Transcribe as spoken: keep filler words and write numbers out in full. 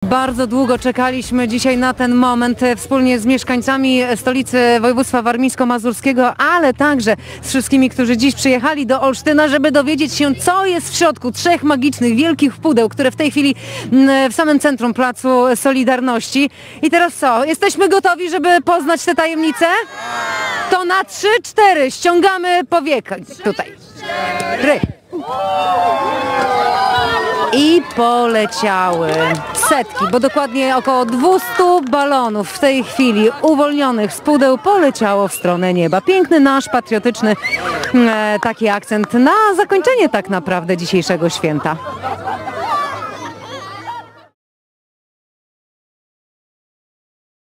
Bardzo długo czekaliśmy dzisiaj na ten moment wspólnie z mieszkańcami stolicy województwa warmińsko-mazurskiego, ale także z wszystkimi, którzy dziś przyjechali do Olsztyna, żeby dowiedzieć się, co jest w środku trzech magicznych, wielkich pudeł, które w tej chwili w samym centrum Placu Solidarności. I teraz co? Jesteśmy gotowi, żeby poznać te tajemnice? To na trzy, cztery ściągamy powieka tutaj. Ry. I poleciały setki, bo dokładnie około dwieście balonów w tej chwili uwolnionych z pudeł poleciało w stronę nieba. Piękny nasz patriotyczny e, taki akcent na zakończenie tak naprawdę dzisiejszego święta.